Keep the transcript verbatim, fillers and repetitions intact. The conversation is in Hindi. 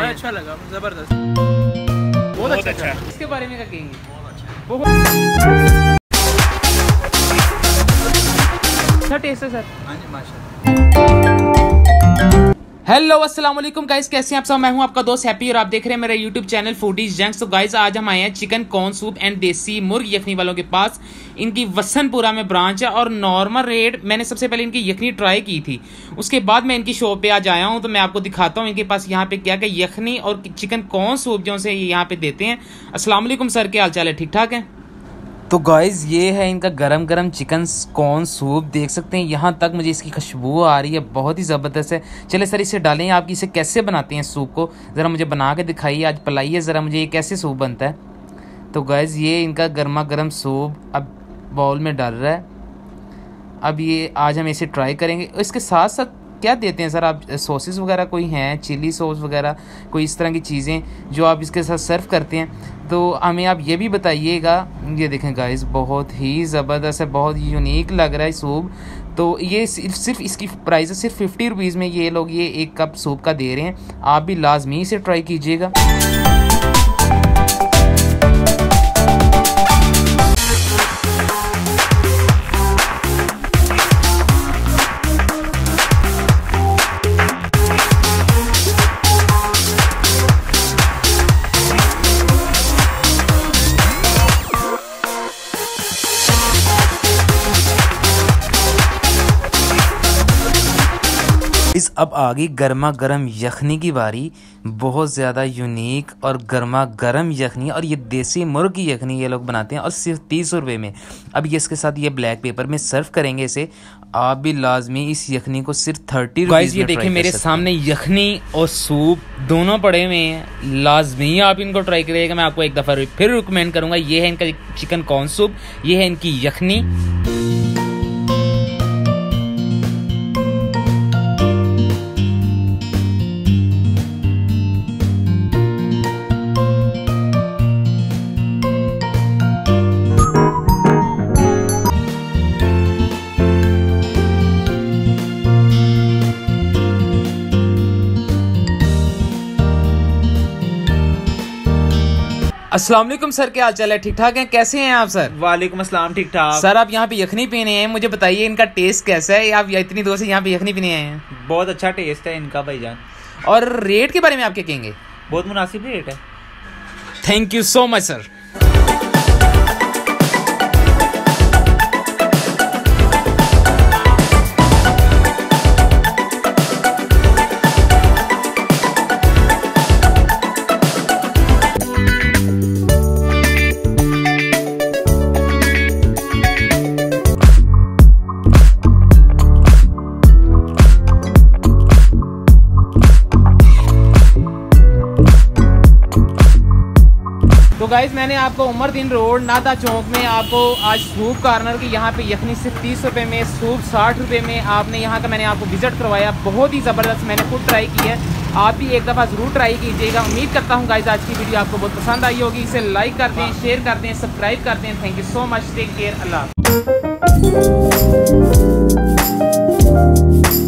है? अच्छा लगा, जबरदस्त, बहुत अच्छा, अच्छा। इसके बारे में क्या कहेंगे? बहुत अच्छा टेस्ट है सर। हाँ जी माशाल्लाह। हेलो अस्सलाम वालेकुम गाइस, कैसे हैं आप सब? मैं हूं आपका दोस्त हैप्पी और आप देख रहे हैं मेरा यूट्यूब चैनल फूडीज जंक्स। तो गाइस आज हम आए हैं चिकन कॉर्न सूप एंड देसी मुर्ग यखनी वालों के पास। इनकी वसनपुरा में ब्रांच है और नॉर्मल रेट, मैंने सबसे पहले इनकी यखनी ट्राई की थी, उसके बाद मैं इनकी शॉप पे आज आया हूं। तो मैं आपको दिखाता हूं इनके पास यहाँ पे क्या क्या यखनी और चिकन कॉर्न सूप जो से यहाँ पे देते हैं। अस्सलाम वालेकुम सर, क्या हाल चाल है? ठीक ठाक है? तो गाइज़ ये है इनका गरम गरम चिकन कॉर्न सूप, देख सकते हैं यहाँ तक मुझे इसकी खुशबू आ रही है, बहुत ही ज़बरदस्त है। चले सर इसे डालें, आप इसे कैसे बनाते हैं सूप को ज़रा मुझे बना के दिखाइए, आज पिलाइए ज़रा मुझे, ये कैसे सूप बनता है। तो गाइज़ ये इनका गर्मा गर्म सूप अब बाउल में डाल रहा है। अब ये आज हम इसे ट्राई करेंगे। इसके साथ साथ क्या देते हैं सर आप? सॉसेस वगैरह कोई हैं, चिली सॉस वगैरह कोई इस तरह की चीज़ें जो आप इसके साथ सर्व करते हैं, तो हमें आप ये भी बताइएगा। ये देखें गाइस, बहुत ही ज़बरदस्त है, बहुत ही यूनिक लग रहा है सूप। तो ये सिर्फ इसकी प्राइस है सिर्फ फिफ्टी रुपीज़ में ये लोग ये एक कप सूप का दे रहे हैं। आप भी लाजमी इसे ट्राई कीजिएगा। इस अब आ गई गर्मा गर्म यखनी की बारी, बहुत ज़्यादा यूनिक और गर्मा गर्म यखनी, और ये देसी मुर्ग की यखनी ये लोग बनाते हैं और सिर्फ तीस रुपये में। अब ये इसके साथ ये ब्लैक पेपर में सर्व करेंगे इसे। आप भी लाजमी इस यखनी को सिर्फ थर्टी रुपीज़ में। ये देखिए मेरे सामने यखनी और सूप दोनों पड़े हुए हैं, लाजमी आप इनको ट्राई करिएगा। मैं आपको एक दफ़ा फिर रिकमेंड करूँगा। ये है इनका चिकन कॉर्न सूप, ये है इनकी यखनी। अस्सलाम वालेकुम सर, क्या हाल चाल है? ठीक ठाक हैं? कैसे हैं आप सर? वालेकुम अस्सलाम, ठीक ठाक। सर आप यहाँ पे यखनी पीने हैं, मुझे बताइए इनका टेस्ट कैसा है? आप इतनी दूर से यहाँ पे यखनी पीने आए हैं? बहुत अच्छा टेस्ट है इनका भाईजान। और रेट के बारे में आप क्या कहेंगे? बहुत मुनासिब रेट है। Thank you so much sir. तो गाइज मैंने आपको उमरदीन रोड नादा चौक में आपको आज सूप कॉर्नर की यहाँ पे यखनी सिर्फ तीस रुपये में, सूप साठ रुपये में आपने यहाँ का मैंने आपको विजिट करवाया। बहुत ही ज़बरदस्त मैंने खुद ट्राई की है, आप भी एक दफ़ा ज़रूर ट्राई कीजिएगा। उम्मीद करता हूँ गाइज आज की वीडियो आपको बहुत पसंद आई होगी। इसे लाइक कर दें, शेयर कर दें, सब्सक्राइब कर दें। Thank you so much, take care, Allah.